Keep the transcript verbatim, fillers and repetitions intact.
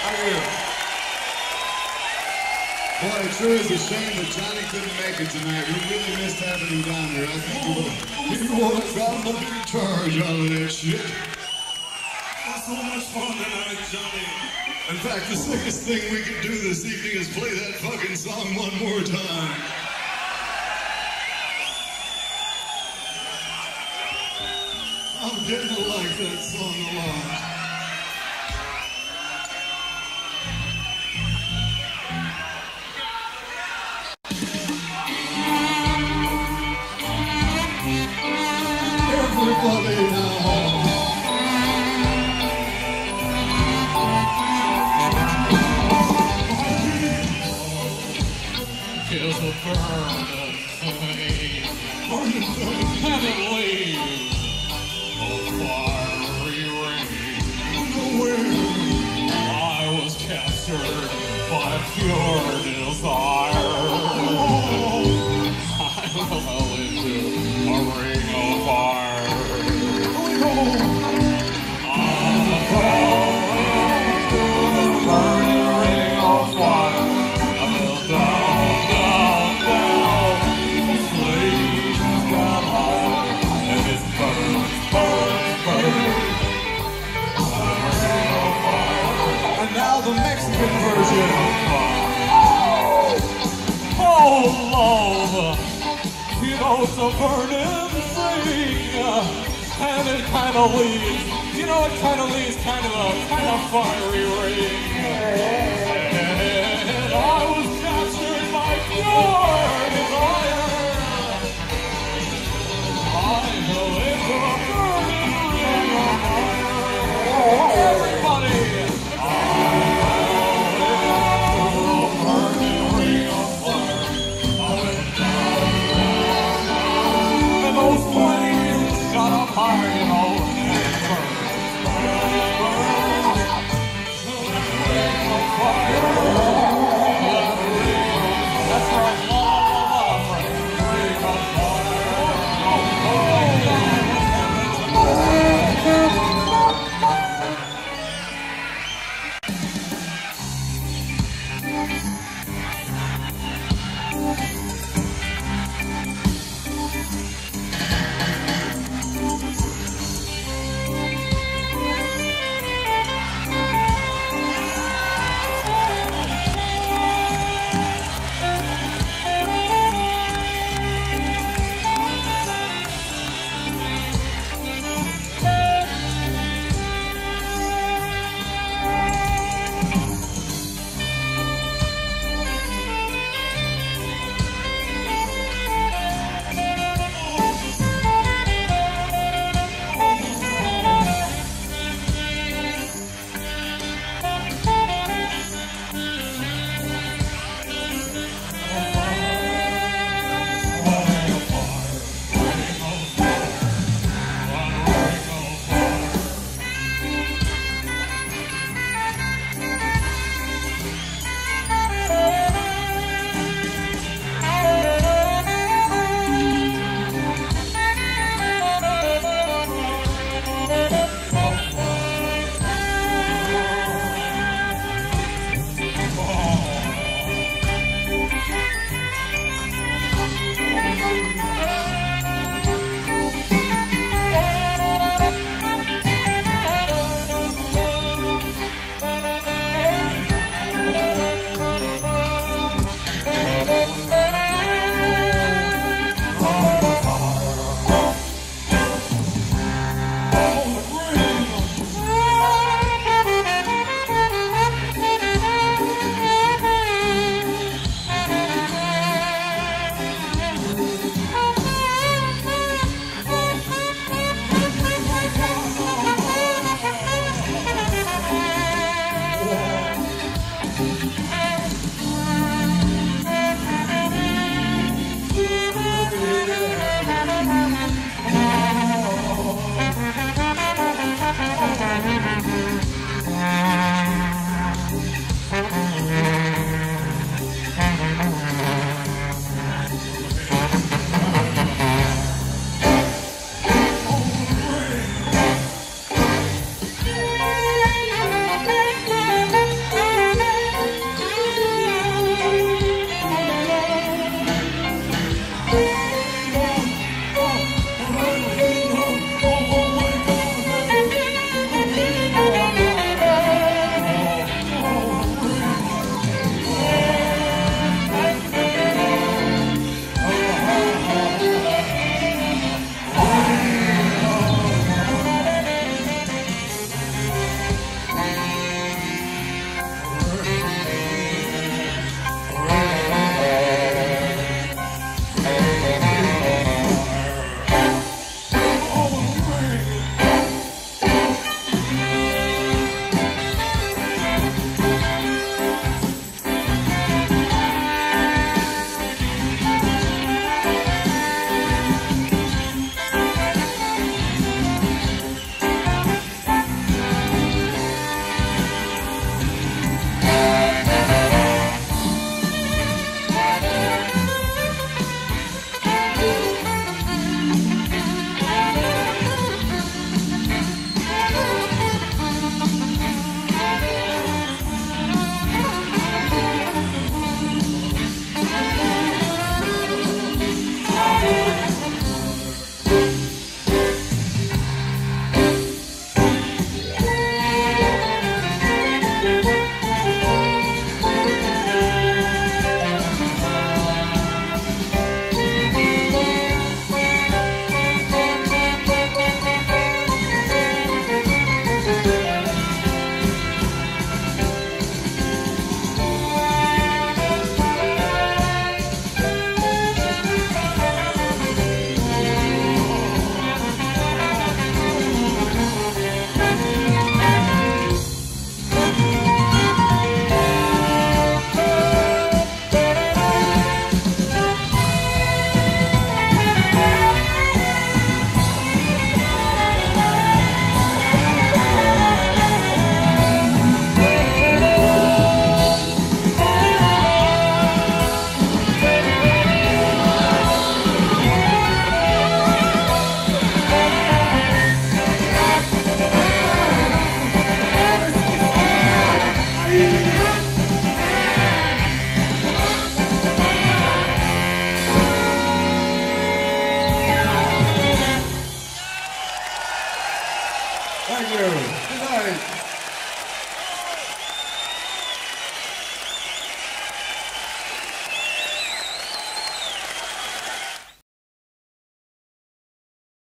Boy, it sure is a shame that Johnny couldn't make it tonight. We really missed having him down here. I think he would have gotten a big charge out of that shit. It was so much fun tonight, Johnny. In fact, the sickest thing we could do this evening is play that fucking song one more time. I'm getting to like that song a lot. Everybody now. Is a burning flame, heavenly, a fiery rain. I was captured by pure desire. I fell into a ring of fire. I fell into the burning ring of fire. I fell down, down, down. The flames got higher, and it's burning, burning, burning. And now the Mexican version. Oh, love, you know it's a burning thing, and it kind of leaves, you know it kind of leaves kind of a kind of fiery ring. And I was captured by pure desire. I fell into a burning ring of fire. Everybody! Those flames got up high, you know, and burned, burned, burned. Thank you. Good night.